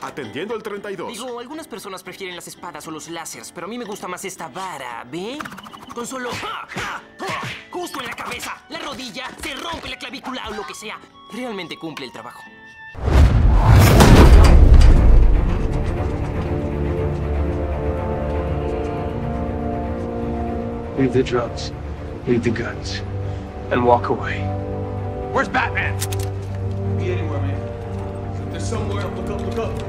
Atendiendo el 32. Digo, algunas personas prefieren las espadas o los láseres, pero a mí me gusta más esta vara, ¿ve? Con solo... ¡ja, ja, ja! Justo en la cabeza, la rodilla, se rompe la clavícula o lo que sea. Realmente cumple el trabajo. Leave the drugs, leave the guns, and walk away. Where's Batman? Be anywhere, man. If there's somewhere, look up, look up.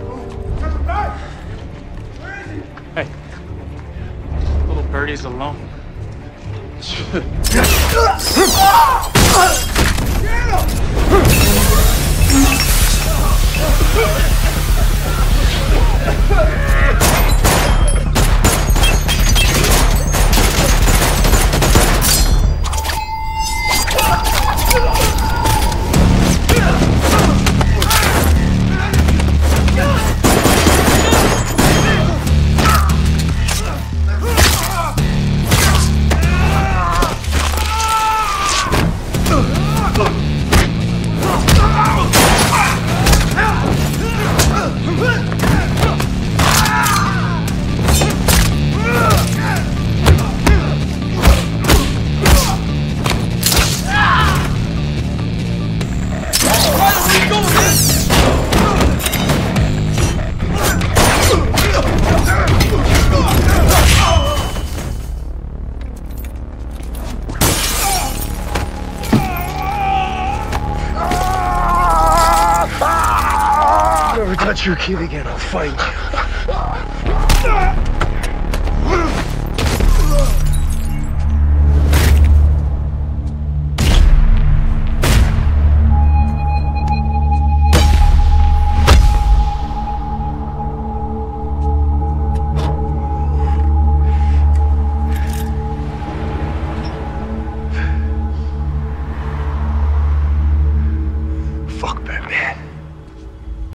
Where is he? Hey, little birdie's alone. Never touch your kid again, I'll find you.